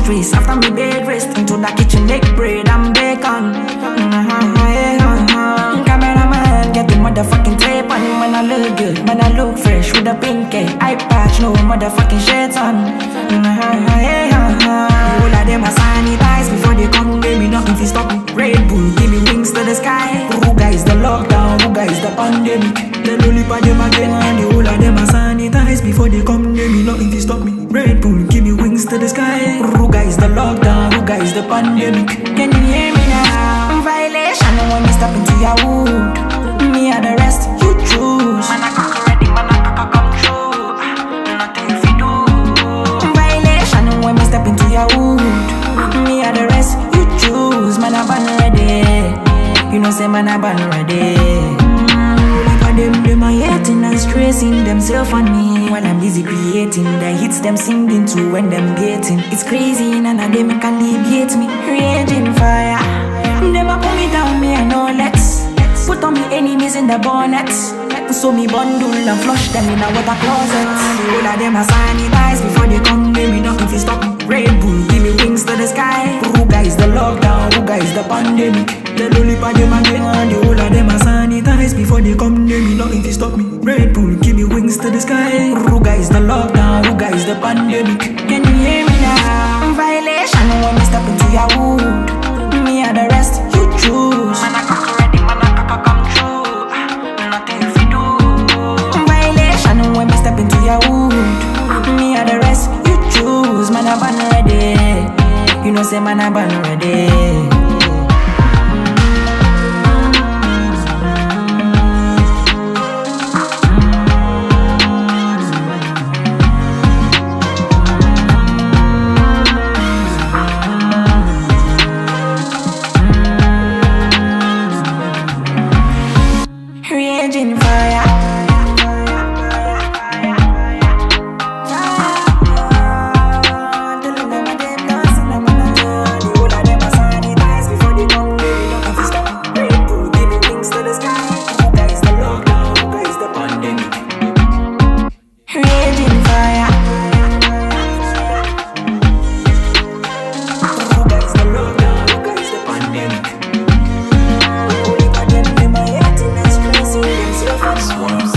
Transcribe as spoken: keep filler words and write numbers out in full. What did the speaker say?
stress after me bed rest. Into the kitchen make bread and bacon. Cameraman get the motherfucking tape on. Man I look good, man I look fresh with a pink eye patch, no motherfucking shades on. All of them are sanitized before they come. Baby nothing fi stop me. Red Bull give me wings to the sky. Ruga is the lockdown, Ruga is the pandemic. Then only for them again, and the whole of them are sanitized before they come. Baby nothing fi stop me. Red Bull give me wings to the sky. Ruga is the lockdown, Ruga is the pandemic. Can you hear me now? Violation when we step into your wood. Me and the rest, you choose. Man I cock already, man I cock come true. Nothing fi do. Violation when we step into your wood. Me and the rest, you choose. Man I ban ready. You know say man I ban ready. Them, them are hating and stressing themselves on me while I'm busy creating the hits them singing to when them getting. It's crazy, none of them can alleviate me. Raging fire, them a put me down, me I know let's put on me enemies in the bonnets. So me bundle and flush them in a water closet. All of them are sanitized before they come. Baby nothing fi stop me. Red Bull give me wings to the sky. Ruga is the lockdown, Ruga is the pandemic. Then only for them again, and the whole of them are sanitized before they come. Baby nothing fi stop me. Red Bull give me wings to the sky. Ruga is the lockdown, Ruga is the pandemic. Can you hear me now? Violation when we step into your wood. Me and the rest, you choose. Man I cock already, man I cock come true. Nothing fi do. Violation when we step into your wood. Me and the rest, you choose. Man I ban ready. You know say man I ban ready. Raging fire. Swarms.